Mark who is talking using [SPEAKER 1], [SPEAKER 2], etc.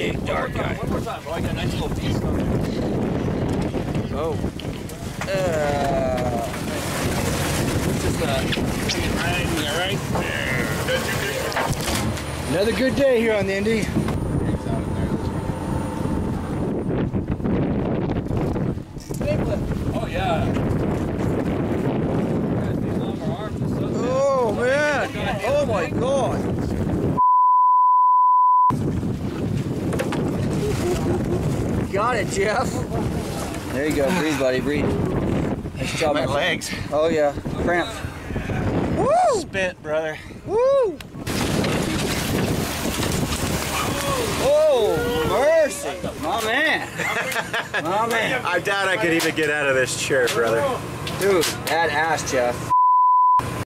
[SPEAKER 1] big dark guy.
[SPEAKER 2] One more time, bro. I got a nice little piece on there.
[SPEAKER 1] Oh.
[SPEAKER 2] Just right there.
[SPEAKER 1] Another good day here on the Indy.
[SPEAKER 2] Oh yeah.
[SPEAKER 1] Oh man! Oh my God! Got it, Jeff. There you go. Breathe, buddy. Breathe. Nice job.
[SPEAKER 3] My legs.
[SPEAKER 1] Oh yeah. Cramp. Woo!
[SPEAKER 3] Spent, brother.
[SPEAKER 1] Woo! Oh, mercy! My man. My man.
[SPEAKER 3] I doubt I could even get out of this chair, brother.
[SPEAKER 1] Dude, that ass, Jeff.